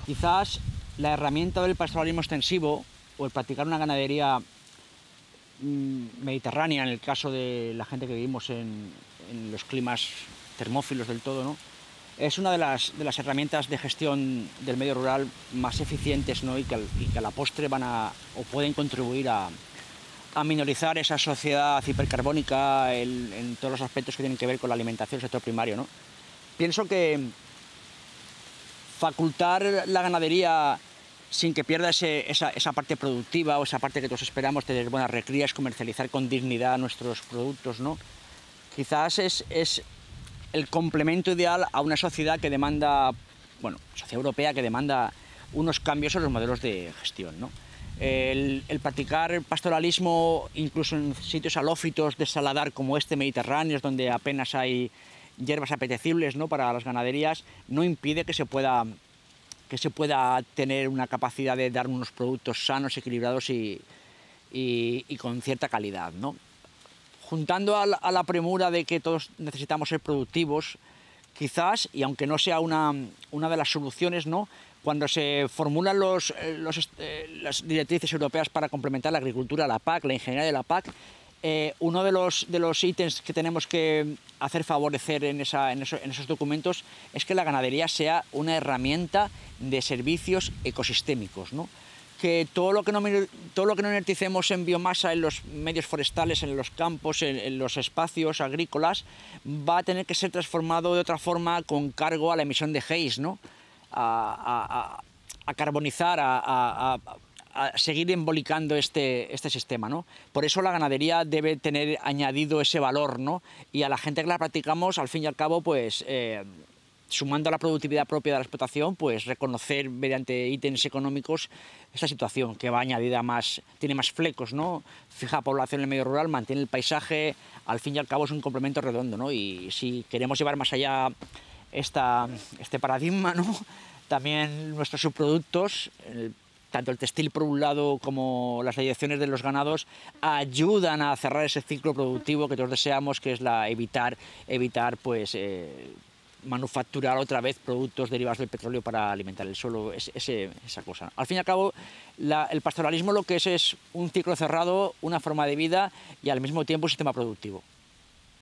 Quizás la herramienta del pastoralismo extensivo o el practicar una ganadería mediterránea, en el caso de la gente que vivimos en los climas termófilos del todo, ¿no?, es una de las herramientas de gestión del medio rural más eficientes, ¿no?, y que a la postre van a o pueden contribuir a minorizar esa sociedad hipercarbónica en todos los aspectos que tienen que ver con la alimentación del sector primario, ¿no? Pienso que facultar la ganadería sin que pierda esa parte productiva o esa parte que todos esperamos, tener buenas recrías, comercializar con dignidad nuestros productos, ¿no?, quizás es el complemento ideal a una sociedad que demanda, bueno, sociedad europea que demanda unos cambios en los modelos de gestión, ¿no? El practicar pastoralismo incluso en sitios halófitos de saladar como este mediterráneo, donde apenas hay hierbas apetecibles, ¿no?, para las ganaderías, no impide que se pueda tener una capacidad de dar unos productos sanos, equilibrados y con cierta calidad, ¿no? Juntando a la premura de que todos necesitamos ser productivos, quizás, y aunque no sea una de las soluciones, ¿no?, cuando se formulan las directrices europeas para complementar la agricultura, la PAC, la ingeniería de la PAC, uno de los ítems que tenemos que hacer favorecer en esos documentos es que la ganadería sea una herramienta de servicios ecosistémicos, ¿no? Que todo lo que no inerticemos en biomasa en los medios forestales, en los campos, en los espacios agrícolas, va a tener que ser transformado de otra forma con cargo a la emisión de haze, ¿no?, a carbonizar, a seguir embolicando este sistema, ¿no? Por eso la ganadería debe tener añadido ese valor, ¿no? Y a la gente que la practicamos, al fin y al cabo, pues sumando a la productividad propia de la explotación, pues reconocer mediante ítems económicos esta situación que va añadida más, tiene más flecos, ¿no? Fija población en el medio rural, mantiene el paisaje, al fin y al cabo es un complemento redondo, ¿no? Y si queremos llevar más allá este paradigma, ¿no?, también nuestros subproductos, tanto el textil por un lado como las direcciones de los ganados, ayudan a cerrar ese ciclo productivo que todos deseamos, que es evitar pues manufacturar otra vez productos derivados del petróleo para alimentar el suelo, esa cosa. Al fin y al cabo, el pastoralismo lo que es un ciclo cerrado, una forma de vida y al mismo tiempo un sistema productivo.